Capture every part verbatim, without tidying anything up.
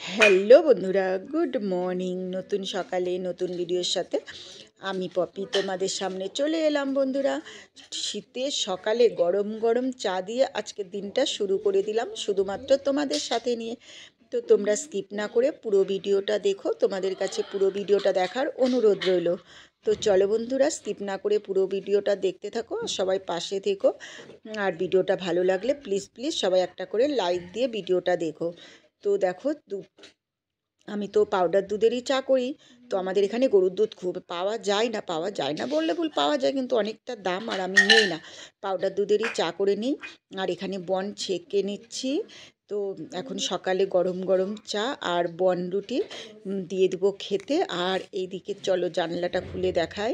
Hello বন্ধুরা, good morning. নতুন সকালে নতুন ভিডিওর সাথে আমি পপি তোমাদের সামনে চলে এলাম। বন্ধুরা, শীতের সকালে গরম গরম চা দিয়ে আজকের দিনটা শুরু করে দিলাম, শুধুমাত্র তোমাদের সাথে নিয়ে। তো তোমরা স্কিপ না করে পুরো ভিডিওটা দেখো, তোমাদের কাছে পুরো ভিডিওটা দেখার অনুরোধ রইল। তো চলো বন্ধুরা, স্কিপ না করে পুরো ভিডিওটা দেখতে থাকো, সবাই পাশে থেকো। আর ভিডিওটা ভালো লাগলে প্লিজ প্লিজ সবাই একটা করে লাইক দিয়ে ভিডিওটা দেখো। তো দেখো, আমি তো পাউডার দুধেরই চা করি। তো আমাদের এখানে গরুর দুধ খুব পাওয়া যায় না, পাওয়া যায় না বললে ভুল, পাওয়া যায় কিন্তু অনেকটা দাম, আর আমি নিই না, পাউডার দুধেরই চা করে নিই। আর এখানে বন ছেঁকে নিচ্ছি। তো এখন সকালে গরম গরম চা আর বন রুটি দিয়ে দেবো খেতে। আর এইদিকে চলো জানলাটা খুলে দেখায়।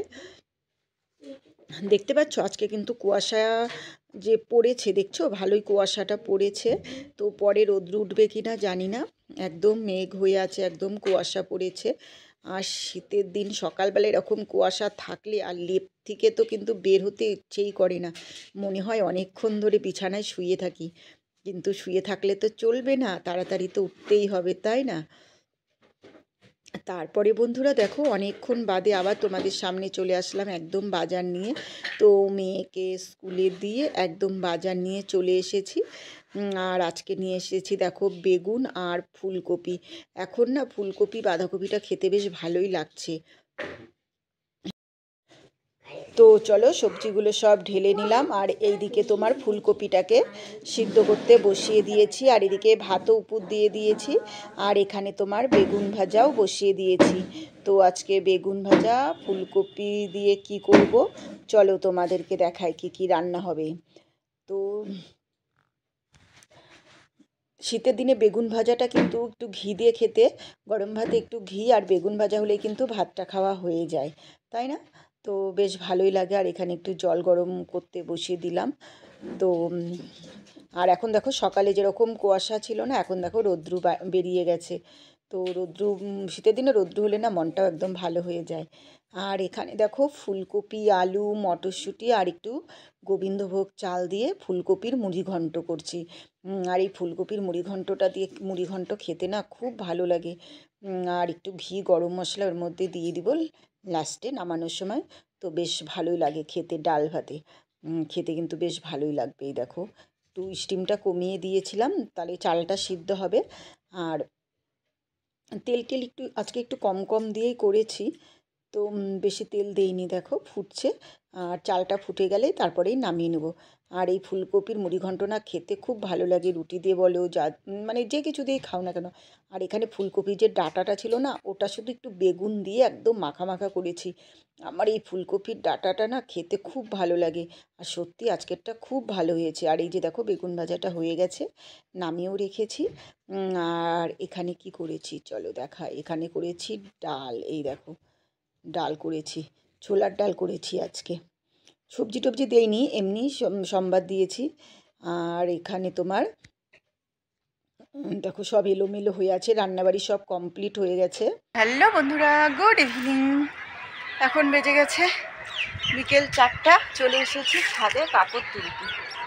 দেখতে পাচ্ছ আজকে কিন্তু কুয়াশা যে পড়েছে, দেখছো ভালোই কুয়াশাটা পড়েছে। তো পরে রোদ্র উঠবে কি না জানি না, একদম মেঘ হয়ে আছে, একদম কুয়াশা পড়েছে। আর শীতের দিন সকালবেলা এরকম কুয়াশা থাকলে আর লেপ থেকে তো কিন্তু বের হতে ইচ্ছেই করে না, মনে হয় অনেকক্ষণ ধরে বিছানায় শুয়ে থাকি। কিন্তু শুয়ে থাকলে তো চলবে না, তাড়াতাড়ি তো উঠতেই হবে, তাই না? তারপরে বন্ধুরা দেখো, অনেকক্ষণ বাদে আবার তোমাদের সামনে চলে আসলাম একদম বাজার নিয়ে। তো মেয়েকে স্কুলে দিয়ে একদম বাজার নিয়ে চলে এসেছি। আর আজকে নিয়ে এসেছি দেখো বেগুন আর ফুলকপি। এখন না ফুলকপি বাঁধাকপিটা খেতে বেশ ভালোই লাগছে। তো চলো সবজিগুলো সব ঢেলে নিলাম, আর এইদিকে তোমার ফুলকপিটাকে সিদ্ধ করতে বসিয়ে দিয়েছি, আর এদিকে ভাতও উপর দিয়ে দিয়েছি। আর এখানে তোমার বেগুন ভাজাও বসিয়ে দিয়েছি। তো আজকে বেগুন ভাজা ফুলকপি দিয়ে কি করব, চলো তোমাদেরকে দেখাই কি কি রান্না হবে। তো শীতের দিনে বেগুন ভাজাটা কিন্তু একটু ঘি দিয়ে খেতে, গরম ভাতে একটু ঘি আর বেগুন ভাজা হলেই কিন্তু ভাতটা খাওয়া হয়ে যায়, তাই না? তো বেশ ভালোই লাগে। আর এখানে একটু জল গরম করতে বসিয়ে দিলাম। তো আর এখন দেখো সকালে যেরকম কুয়াশা ছিল না, এখন দেখো রৌদ্র বেরিয়ে গেছে। তো রৌদ্র, শীতের দিনে রৌদ্র হলে না মনটাও একদম ভালো হয়ে যায়। আর এখানে দেখো ফুলকপি, আলু, মটরশুঁটি আর একটু গোবিন্দভোগ চাল দিয়ে ফুলকপির মুড়ি ঘন্ট করছি। আর এই ফুলকপির মুড়ি ঘন্টটা দিয়ে মুড়ি ঘন্ট খেতে না খুব ভালো লাগে। আর একটু ঘি গরম মশলা ওর মধ্যে দিয়ে দিব লাস্টে নামানোর সময়। তো বেশ ভালোই লাগে খেতে ডাল ভাতে, খেতে কিন্তু বেশ ভালোই লাগবে। এই দেখো একটু স্টিমটা কমিয়ে দিয়েছিলাম, তাহলে চালটা সিদ্ধ হবে। আর তেল টেল একটু আজকে একটু কম কম দিয়েই করেছি, তো বেশি তেল দেইনি। দেখো ফুটছে, আর চালটা ফুটে গেলেই তারপরেই নামিয়ে নেব। আর এই ফুলকপির মুড়ি ঘন্ট না খেতে খুব ভালো লাগে, রুটি দিয়ে বলো, যা মানে যে কিছু দিয়েই খাও না কেন। আর এখানে ফুলকপির যে ডাঁটাটা ছিল না, ওটা শুধু একটু বেগুন দিয়ে একদম মাখা মাখা করেছি। আমার এই ফুলকপির ডাঁটাটা না খেতে খুব ভালো লাগে। আর সত্যি আজকেরটা খুব ভালো হয়েছে। আর এই যে দেখো বেগুন ভাজাটা হয়ে গেছে, নামিয়েও রেখেছি। আর এখানে কি করেছি চলো দেখা, এখানে করেছি ডাল। এই দেখো ডাল করেছি, ছোলার ডাল করেছি আজকে, সবজি টবজি দেইনি, এমনি সম্বাদ দিয়েছি। আর এখানে তোমার দেখো সব এলোমেলো হয়ে আছে, রান্নাবাড়ি সব কমপ্লিট হয়ে গেছে। হ্যালো বন্ধুরা, গুড ইভিনিং। এখন বেজে গেছে বিকেল চারটা, চলে এসেছি ছাদে কাপড় তুলতে।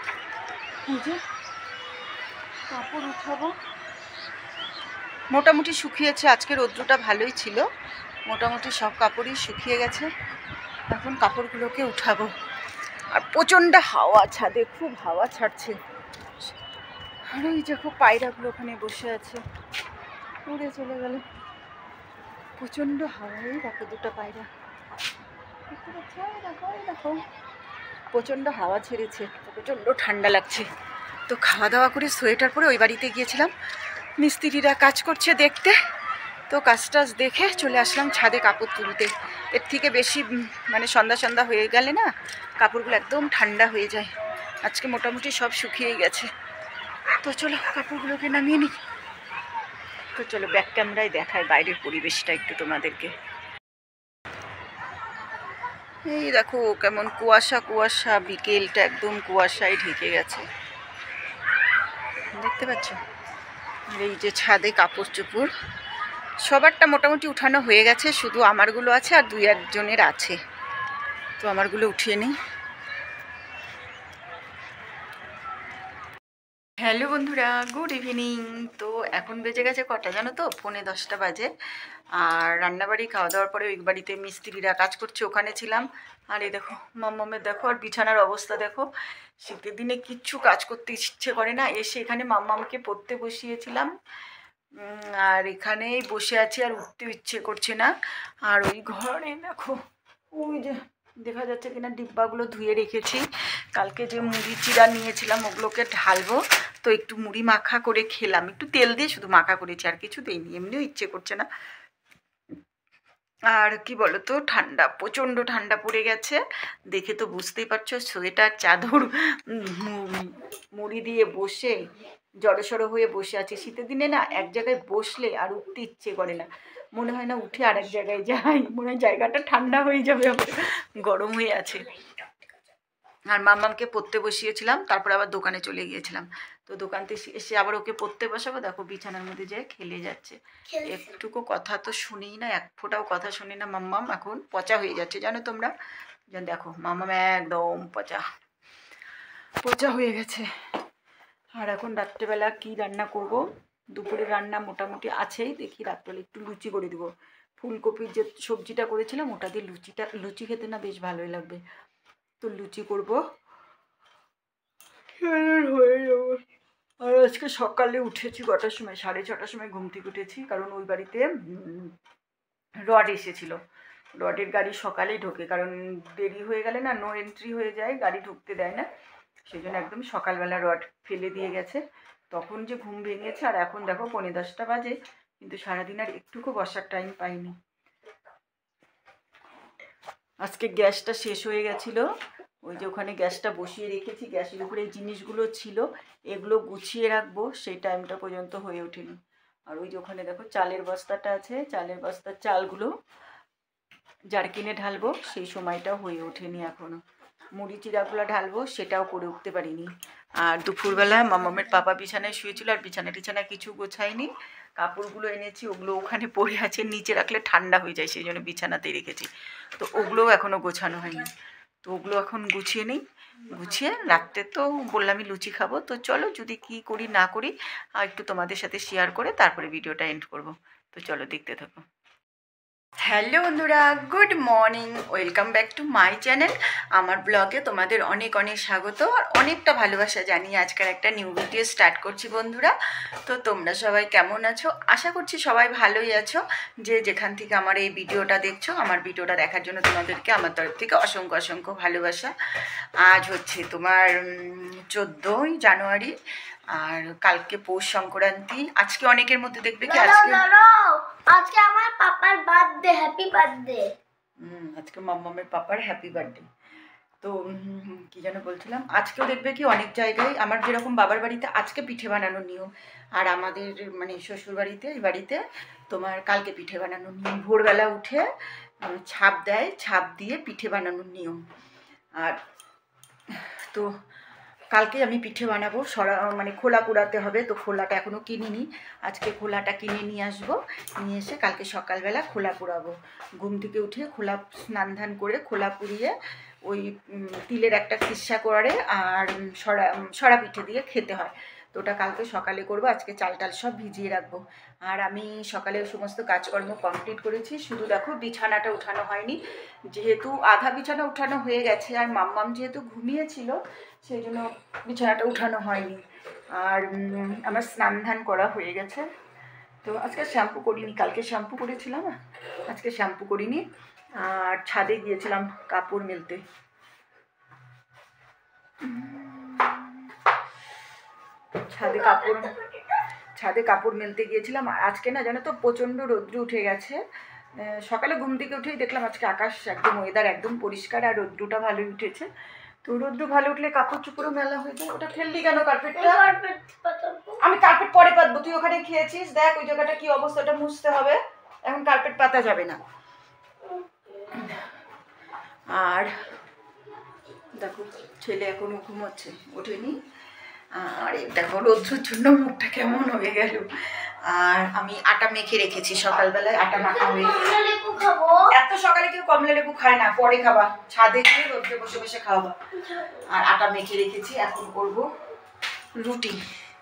কাপড় উঠাবো, মোটামুটি শুকিয়েছে, আজকে রৌদ্রটা ভালোই ছিল, মোটামুটি সব কাপড়ই শুকিয়ে গেছে। এখন কাপড়গুলোকে উঠাবো। আর প্রচণ্ড হাওয়া, ছাদে খুব হাওয়া ছাড়ছে। আর ওই যে খুব পায়রাগুলো ওখানে বসে আছে, উড়ে চলে গেল, প্রচণ্ড হাওয়াই। দেখো দুটো পায়রা, দেখতে পাচ্ছ? দেখো দেখো প্রচণ্ড হাওয়া ছেড়েছে, প্রচণ্ড ঠান্ডা লাগছে। তো খাওয়া দাওয়া করে সোয়েটার পরে ওই বাড়িতে গিয়েছিলাম, মিস্ত্রিরা কাজ করছে দেখতে। তো কাজ টাজ দেখে চলে আসলাম ছাদে কাপড় তুলতে। এর থেকে বেশি মানে সন্ধ্যা সন্ধ্যা হয়ে গেলে না কাপড়গুলো একদম ঠান্ডা হয়ে যায়। আজকে মোটামুটি সব শুকিয়ে গেছে। তো চলো কাপড়গুলোকে নামিয়ে নিই। তো চলো ব্যাক ক্যামেরায় দেখায় বাইরের পরিবেশটা একটু তোমাদেরকে। এই দেখো কেমন কুয়াশা কুয়াশা, বিকেলটা একদম কুয়াশায় ঢেকে গেছে, দেখতে পাচ্ছ? এই যে ছাদে কাপড় চোপড় সবারটা মোটামুটি উঠানো হয়ে গেছে, শুধু আমারগুলো আছে আর দুই একজনের আছে। তো আমারগুলো উঠিয়ে নিই। হ্যালো বন্ধুরা, গুড ইভিনিং। তো এখন বেজে গেছে কটা জানো তো? পৌনে দশটা বাজে। আর রান্নাবাড়ি খাওয়া দাওয়ার পরে ওই বাড়িতে মিস্ত্রিরা কাজ করছে, ওখানে ছিলাম। আর এই দেখো মাম্মামের দেখো, আর বিছানার অবস্থা দেখো। শীতের দিনে কিচ্ছু কাজ করতে ইচ্ছে করে না। এসে এখানে মাম্মামকে পড়তে বসিয়েছিলাম, আর এখানেই বসে আছি, আর উঠতে ইচ্ছে করছে না। আর ওই ঘরে দেখো, ওই যে দেখা যাচ্ছে কিনা ডিব্বাগুলো ধুয়ে রেখেছি। কালকে যে মুড়ি চিড়া নিয়েছিলাম ওগুলোকে ঢালবো, তো একটু মুড়ি মাখা করে খেলাম, একটু তেল দিয়ে শুধু মাখা করেছি, আর কিছু দিইনি, এমনিও ইচ্ছে করছে না। আর কি বলো তো, ঠান্ডা, প্রচণ্ড ঠান্ডা পড়ে গেছে, দেখে তো বুঝতেই পারছো। সোয়েটার চাদর মুড়ি দিয়ে বসে জড়সড়ো হয়ে বসে আছে। শীতের দিনে না এক জায়গায় বসলে আর উঠতে ইচ্ছে করে না, মনে হয় না উঠে আর এক জায়গায় যাই, মনে হয় জায়গাটা ঠান্ডা হয়ে যাবে, আমার গরম হয়ে আছে। আর মাম্মামকে পড়তে বসিয়েছিলাম, তারপর আবার দোকানে চলে গিয়েছিলাম। তো দোকান থেকে এসে আবার ওকে পড়তে বসাবো, দেখো বিছানার মধ্যে যেয়ে খেলে যাচ্ছে, একটুকু কথা তো শুনেই না, এক ফোঁটাও কথা শুনি না। মাম্মাম এখন পচা হয়ে যাচ্ছে জানো তোমরা, দেখো মাম্মাম একদম পচা পচা হয়ে গেছে। আর এখন রাত্রেবেলা কি রান্না করব? দুপুরে রান্না মোটামুটি আছেই, দেখি রাত্রেবেলা একটু লুচি করে দেবো। ফুলকপির যে সবজিটা করেছিলাম ওটা দিয়ে লুচিটা, লুচি খেতে না বেশ ভালোই লাগবে, তো লুচি করবো হয়ে যাবো। আর আজকে সকালে উঠেছি কটার সময়, সাড়ে ছটার সময় ঘুম থেকে উঠেছি, কারণ ওই বাড়িতে রড এসেছিলো। রডের গাড়ি সকালেই ঢোকে, কারণ দেরি হয়ে গেলে না নো এন্ট্রি হয়ে যায়, গাড়ি ঢুকতে দেয় না, সেই জন্য একদম সকালবেলা রড ফেলে দিয়ে গেছে। তখন যে ঘুম ভেঙেছে, আর এখন দেখো পৌনে দশটা বাজে, কিন্তু সারাদিন আর একটুকু বসার টাইম পাইনি। আজকে গ্যাসটা শেষ হয়ে গেছিলো, ওই যে ওখানে গ্যাসটা বসিয়ে রেখেছি, গ্যাসের উপরে এই জিনিসগুলো ছিল, এগুলো গুছিয়ে রাখবো, সেই টাইমটা পর্যন্ত হয়ে ওঠেনি। আর ওই যে ওখানে দেখো চালের বস্তাটা আছে, চালের বস্তার চালগুলো জারকিনে ঢালবো, সেই সময়টাও হয়ে ওঠেনি এখনও। মুড়ি চিড়াগুলো ঢালবো, সেটাও করে উঠতে পারিনি। আর দুপুরবেলা মামামের পাপা বিছানায় শুয়েছিল, আর বিছানা টিছানা কিছু গোছাইনি, কাপড়গুলো এনেছি ওগুলো ওখানে পড়ে আছে, নিচে রাখলে ঠান্ডা হয়ে যায়, সেই জন্য বিছানাতেই রেখেছি, তো ওগুলোও এখনও গোছানো হয়নি। তো ওগুলো এখন গুছিয়ে নিই, গুছিয়ে রাত্রে তো বললামই লুচি খাবো, তো চলো যদি কি করি না করি আর একটু তোমাদের সাথে শেয়ার করে তারপরে ভিডিওটা এন্ড করব। তো চলো দেখতে থাকো। হ্যালো বন্ধুরা, good morning, welcome back to my channel. আমার ব্লগে তোমাদের অনেক অনেক স্বাগত আর অনেকটা ভালোবাসা জানিয়ে আজকের একটা নিউ ভিডিও স্টার্ট করছি বন্ধুরা। তো তোমরা সবাই কেমন আছো? আশা করছি সবাই ভালোই আছো। যে যেখান থেকে আমার এই ভিডিওটা দেখছো, আমার ভিডিওটা দেখার জন্য তোমাদেরকে আমার তরফ থেকে অসংখ্য অসংখ্য ভালোবাসা। আজ হচ্ছে তোমার চোদ্দোই জানুয়ারি, আর কালকে পৌষ সংক্রান্তি। আজকে অনেকের মধ্যে দেখবে কি আজকে আজকে আমার পাপার বার্থডে, হ্যাপি বার্থডে। হুম আজকে মাম্মামের পাপার হ্যাপি বার্থডে। তো কি যেন বলছিলাম, আজকেও দেখবে কি অনেক জায়গায়, আমার যেরকম বাবার বাড়িতে আজকে পিঠে বানানোর নিয়ম, আর আমাদের মানে শ্বশুর বাড়িতে এই বাড়িতে তোমার কালকে পিঠে বানানোর নিয়ম। ভোরবেলা উঠে ছাপ দেয়, ছাপ দিয়ে পিঠে বানানোর নিয়ম। আর তো কালকে আমি পিঠে বানাবো, সরা মানে খোলা পোড়াতে হবে, তো খোলাটা এখনও কিনিনি, আজকে খোলাটা কিনে নিয়ে আসবো, নিয়ে এসে কালকে সকালবেলা খোলা পোড়াবো। ঘুম থেকে উঠে খোলা স্নান ধান করে খোলা পুড়িয়ে ওই তিলের একটা খিস্সা করে আর সরা সরা পিঠে দিয়ে খেতে হয়, তো ওটা কালকে সকালে করবো। আজকে চাল টাল সব ভিজিয়ে রাখবো। আর আমি সকালে সমস্ত কাজকর্ম কমপ্লিট করেছি, শুধু দেখো বিছানাটা উঠানো হয়নি, যেহেতু আধা বিছানা উঠানো হয়ে গেছে, আর মাম্মাম যেহেতু ঘুমিয়েছিল সেই জন্য বিছানাটা উঠানো হয়নি। আর আমার স্নান ধান করা হয়ে গেছে, তো আজকে শ্যাম্পু করিনি, কালকে শ্যাম্পু করেছিলাম, আজকে শ্যাম্পু করিনি। আর ছাদে গিয়েছিলাম কাপড় মেলতে, ছাদে কাপড় ছাদে কাপড় মেলতে গিয়েছিলাম। আর আজকে না জানো তো প্রচণ্ড রৌদ্র উঠে গেছে, সকালে ঘুম থেকে উঠেই দেখলাম আজকে আকাশ একদম ওয়েদার একদম পরিষ্কার, আর রৌদ্রটা ভালোই উঠেছে। তো রৌদ্র ভালো উঠলে কাপড় চোপড়ও মেলা হয়ে যায়। ওটা ফেললি কেন কার্পেটটা? আমি কার্পেট পরে পাতবো, তুই ওখানে খেয়েছিস, দেখ ওই জায়গাটা কি অবস্থাটা মুছতে হবে, এখন কার্পেট পাতা যাবে না। আর দেখো ছেলে এখনো ঘুমোচ্ছে, ওঠেনি। আর দেখো রৌদ্রের জন্য মুখটা কেমন হয়ে গেল। আর আমি আটা মেখে রেখেছি, সকালবেলায় আটা মাখা হয়ে, এত সকালে কেউ কমলা লেবু খায় না, পরে খাবা, ছাদে গিয়ে রোদ্রে বসে বসে খাওয়াবা। আর আটা মেখে রেখেছি, এখন করব রুটি।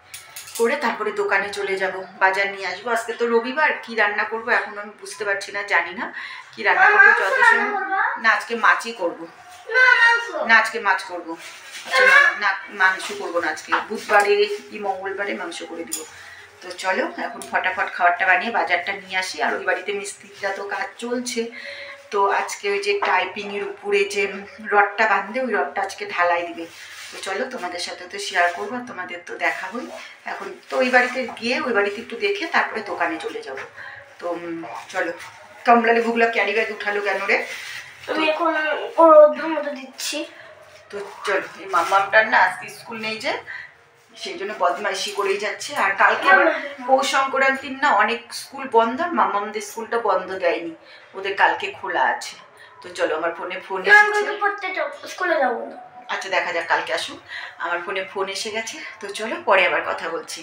করে তারপরে দোকানে চলে যাব, বাজার নিয়ে আসবো। আজকে তো রবিবার, কি রান্না করব এখন আমি বুঝতে পারছি না, জানি না কি রান্না করবো। যত সময় না আজকে মাছই করব, না আজকে মাছ করব, আচ্ছা না মাংস করবো না, আজকে বুধবারে কি মঙ্গলবারে মাংস করে দিব। তো চলো এখন ফটাফট খাবারটা বানিয়ে বাজারটা নিয়ে আসি। আর ওই বাড়িতে মিস্ত্রিটা তো কাজ চলছে, তো আজকে ওই যে টাইপিংয়ের উপরে যে রডটা বাঁধবে ওই রডটা আজকে ঢালাই দিবে। তো চলো তোমাদের সাথে তো শেয়ার করবো, তোমাদের তো দেখাবোই। এখন তো ওই বাড়িতে গিয়ে ওই বাড়িতে একটু দেখে তারপরে দোকানে চলে যাব। তো চলো। কমলালে গুগলা ক্যারি ব্যাগ উঠালো কেন রে? আমি এখন রোদ্রের মধ্যে দিচ্ছি। তো চলো, এই মাম্মামটার না আজকে স্কুল নেই যে, সেই জন্য বদমাইশি করেই যাচ্ছে। আর কালকে আবার পৌষ সংক্রান্তির না অনেক স্কুল বন্ধ, আর মাম্মামদের স্কুলটা বন্ধ দেয়নি, ওদের কালকে খোলা আছে। তো চলো আমার ফোনে ফোন এসেছে, স্কুলে যাবো না। আচ্ছা দেখা যাক, কালকে আসুন। আমার ফোনে ফোন এসে গেছে, তো চলো পরে আবার কথা বলছি।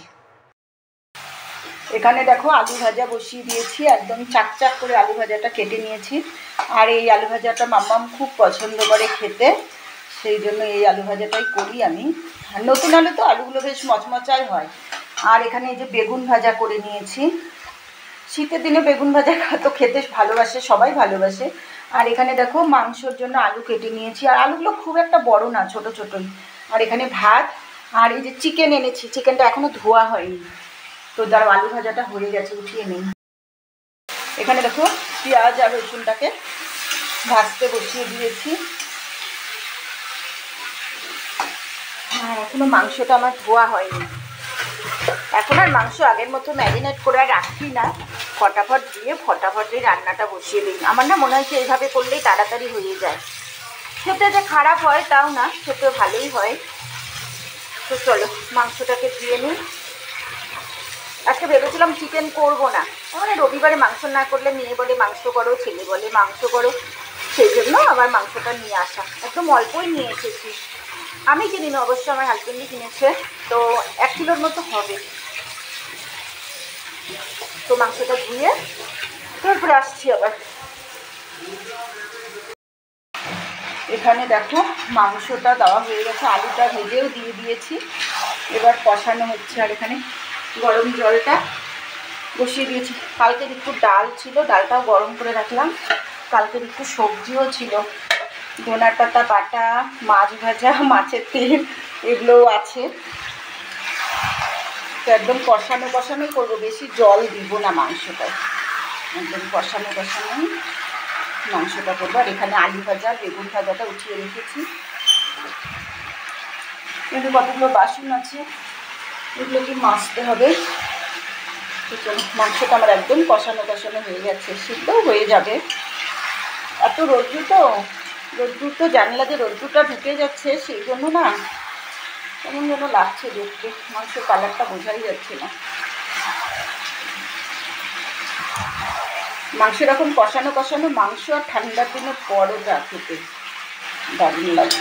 এখানে দেখো আলু ভাজা বসিয়ে দিয়েছি, একদম চাকচাক করে আলু ভাজাটা কেটে নিয়েছি। আর এই আলু ভাজাটা মাম্মাম খুব পছন্দ করে খেতে, সেই জন্য এই আলু ভাজাটাই করি আমি। আর নতুন আলু তো আলুগুলো বেশ মচমচাই হয়। আর এখানে এই যে বেগুন ভাজা করে নিয়েছি, শীতের দিনে বেগুন ভাজা তো খেতে ভালোবাসে, সবাই ভালোবাসে। আর এখানে দেখো মাংসর জন্য আলু কেটে নিয়েছি, আর আলুগুলো খুব একটা বড় না, ছোট ছোটই। আর এখানে ভাত, আর এই যে চিকেন এনেছি, চিকেনটা এখনও ধোয়া হয়নি। তো দাঁড়াও আলু ভাজাটা হয়ে গেছে, উঠিয়ে নিই। এখানে দেখো পেঁয়াজ আর রসুনটাকে ভাজতে বসিয়ে দিয়েছি। হ্যাঁ এখনো মাংসটা আমার ধোয়া হয়নি। এখন আর মাংস আগের মতো ম্যারিনেট করে আর রাখি না, ফটাফট দিয়ে ফটাফটই রান্নাটা বসিয়ে দিই। আমার না মনে হচ্ছে এইভাবে করলেই তাড়াতাড়ি হয়ে যায়। খেতে যে খারাপ হয় তাও না, খেতে ভালোই হয়। তো চলো মাংসটাকে ধুয়ে নিই। আজকে ভেবেছিলাম চিকেন করবো না, মানে রবিবারে মাংস না করলে মেয়ে বলে মাংস করো, ছেলে বলে মাংস করো, সেই জন্য আবার মাংসটা নিয়ে আসা। একদম অল্পই নিয়ে এসেছি, আমি কিনি না অবশ্য, আমার হাজবেন্ডই কিনেছে। তো এক কিলোর মতো হবে। তো মাংসটা ধুয়ে তারপরে আসছি আবার। এখানে দেখো মাংসটা দেওয়া হয়ে গেছে, আলুটা ভেজেও দিয়ে দিয়েছি, এবার কষানো হচ্ছে। আর এখানে গরম জলটা বসিয়ে দিয়েছি। কালকের একটু ডাল ছিল, ডালটাও গরম করে রাখলাম। কালকের একটু সবজিও ছিল, ধনের পাতা বাটা, মাছ ভাজা, মাছের তেল, এগুলোও আছে। তো একদম কষানো কষানোই করবো, বেশি জল দিব না মাংসটায়, একদম কষানো কষানোই মাংসটা করবো। আর এখানে আলু ভাজা বেগুন ভাজাটা উঠিয়ে রেখেছি। কিন্তু কতগুলো বাসন আছে, এগুলো কি মাজতে হবে। তো চলো মাংসটা আমার একদম কষানো কষানো হয়ে গেছে, সিদ্ধও হয়ে যাবে। এত রোদ্দুর তো, রোদ্দুর তো জানলা যে রোদ্দুরটা ঢুকে যাচ্ছে, সেই জন্য না কেমন যেন লাগছে দেখতে, মাংসের কালারটা বোঝাই যাচ্ছে না। মাংস এরকম কষানো কষানো মাংস আর ঠান্ডার দিনে পরোটা খেতে দারুণ লাগবে।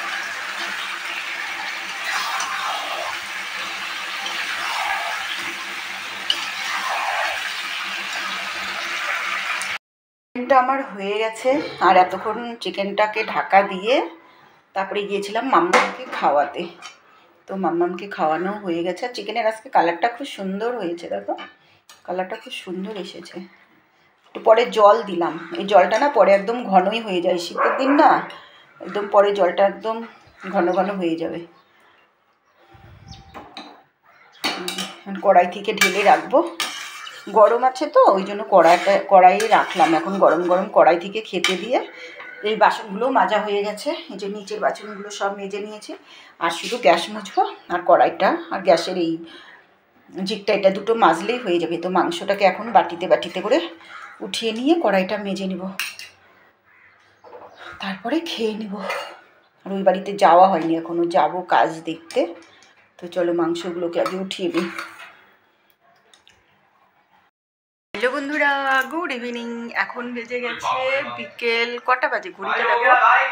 চিকেনটা আমার হয়ে গেছে, আর এতক্ষণ চিকেনটাকে ঢাকা দিয়ে তারপরে গিয়েছিলাম মাম্মামকে খাওয়াতে। তো মাম্মামকে খাওয়ানো হয়ে গেছে। আর চিকেনের আজকে কালারটা খুব সুন্দর হয়েছে, দেখো কালারটা খুব সুন্দর এসেছে। একটু পরে জল দিলাম, এই জলটা না পরে একদম ঘনই হয়ে যায়, শীতের দিন না একদম পরে জলটা একদম ঘন ঘন হয়ে যাবে। কড়াই থেকে ঢেলে রাখবো, গরম আছে তো ওই জন্য কড়াইটা কড়াইয়ে রাখলাম। এখন গরম গরম কড়াই থেকে খেতে দিয়ে এই বাসনগুলো মাজা হয়ে গেছে, এই যে নিচের বাসনগুলো সব মেজে নিয়েছি। আর শুধু গ্যাস মুছবো আর কড়াইটা আর গ্যাসের এই জিকটা, এটা দুটো মাজলেই হয়ে যাবে। তো মাংসটাকে এখন বাটিতে বাটিতে করে উঠিয়ে নিয়ে কড়াইটা মেজে নিব, তারপরে খেয়ে নিব। আর ওই বাড়িতে যাওয়া হয়নি এখনও, যাব কাজ দেখতে। তো চলো মাংসগুলোকে আগে উঠিয়ে দিই। হ্যালো বন্ধুরা, গুড ইভিনিং। এখন বেজে গেছে বিকেল কটা বাজে, ঘড়িটা দেখো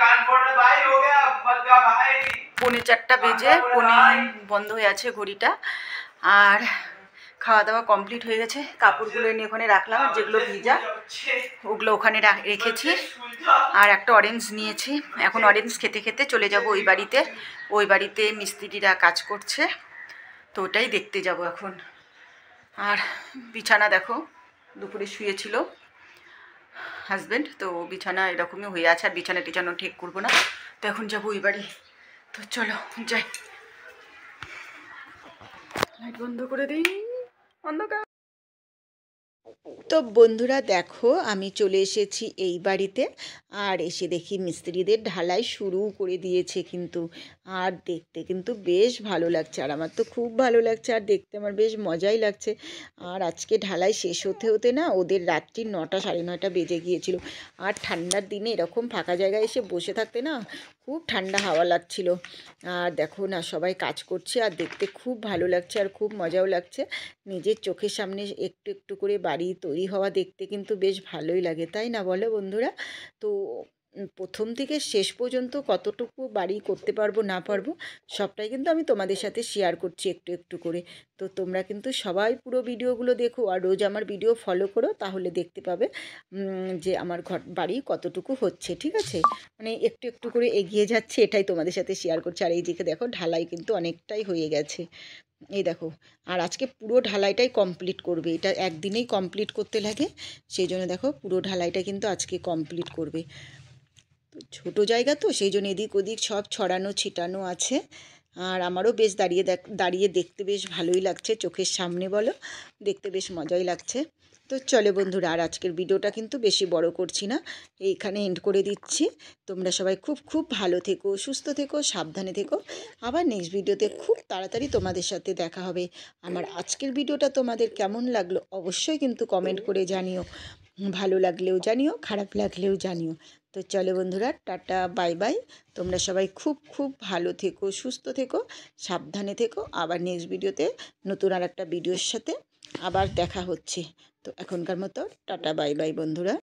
পৌনে চারটা বেজে, পৌনে বন্ধ হয়ে আছে ঘড়িটা। আর খাওয়া দাওয়া কমপ্লিট হয়ে গেছে, কাপড়গুলো এনে ওখানে রাখলাম, যেগুলো ভিজা ওগুলো ওখানে রেখেছি। আর একটা অরেঞ্জ নিয়েছি, এখন অরেঞ্জ খেতে খেতে চলে যাব ওই বাড়িতে। ওই বাড়িতে মিস্ত্রিরা কাজ করছে, তো ওটাই দেখতে যাব এখন। আর বিছানা দেখো, দুপুরে শুয়েছিল হাজব্যান্ড, তো বিছানা এরকমই হয়ে আছে, আর বিছানা টিছানো ঠিক করবো না। তো এখন যাবো ওই বাড়ি। তো চলো যাই, লাইট বন্ধ করে দিই, অন্ধকার। তো বন্ধুরা দেখো, আমি চলে এসেছি এই বাড়িতে, আর এসে দেখি মিস্ত্রিদের ঢালাই শুরু করে দিয়েছে কিন্তু। আর দেখতে কিন্তু বেশ ভালো লাগছে, আর আমার তো খুব ভালো লাগছে, আর দেখতে আমার বেশ মজাই লাগছে। আর আজকে ঢালাই শেষ হতে হতে না ওদের রাত্রি নটা সাড়ে নয়টা বেজে গিয়েছিল। আর ঠান্ডার দিনে এরকম ফাঁকা জায়গায় এসে বসে থাকতে না খুব ঠান্ডা হাওয়া লাগছিল। আর দেখো না সবাই কাজ করছে, আর দেখতে খুব ভালো লাগছে, আর খুব মজাও লাগছে। নিজের চোখের সামনে একটু একটু করে বাড়ি তৈরি হওয়া দেখতে কিন্তু বেশ ভালোই লাগে, তাই না বলো বন্ধুরা? তো প্রথম থেকে শেষ পর্যন্ত কতটুকু বাড়ি করতে পারবো না পারবো সবটাই কিন্তু আমি তোমাদের সাথে শেয়ার করছি একটু একটু করে। তো তোমরা কিন্তু সবাই পুরো ভিডিওগুলো দেখো, আর রোজ আমার ভিডিও ফলো করো, তাহলে দেখতে পাবে যে আমার ঘর বাড়ি কতটুকু হচ্ছে, ঠিক আছে? মানে একটু একটু করে এগিয়ে যাচ্ছে, এটাই তোমাদের সাথে শেয়ার করছি। আর এই দিকে দেখো ঢালাই কিন্তু অনেকটাই হয়ে গেছে, এই দেখো। আর আজকে পুরো ঢালাইটাই কমপ্লিট করবে, এটা একদিনেই কমপ্লিট করতে লাগে, সেই জন্য দেখো পুরো ঢালাইটা কিন্তু আজকে কমপ্লিট করবে। তো ছোটো জায়গা তো সেই জন্য এদিক ওদিক সব ছড়ানো ছিটানো আছে। আর আমারও বেশ দাঁড়িয়ে দেখ দাঁড়িয়ে দেখতে বেশ ভালোই লাগছে, চোখের সামনে বলো, দেখতে বেশ মজাই লাগছে। তো চলে বন্ধুরা, আর আজকের ভিডিওটা কিন্তু বেশি বড় করছি না, এইখানে এন্ড করে দিচ্ছি। তোমরা সবাই খুব খুব ভালো থেকো, সুস্থ থেকো, সাবধানে থেকো। আবার নেক্সট ভিডিওতে খুব তাড়াতাড়ি তোমাদের সাথে দেখা হবে। আমার আজকের ভিডিওটা তোমাদের কেমন লাগলো অবশ্যই কিন্তু কমেন্ট করে জানিও, ভালো লাগলেও জানিও, খারাপ লাগলেও জানিও। তো চলো বন্ধুরা, টাটা বাই বাই। তোমরা সবাই খুব খুব ভালো থেকো, সুস্থ থেকো, সাবধানে থেকো। আবার নেক্সট ভিডিওতে নতুন আর একটা ভিডিওর সাথে আবার দেখা হচ্ছে। তো এখনকার মতো টাটা বাই বাই বন্ধুরা।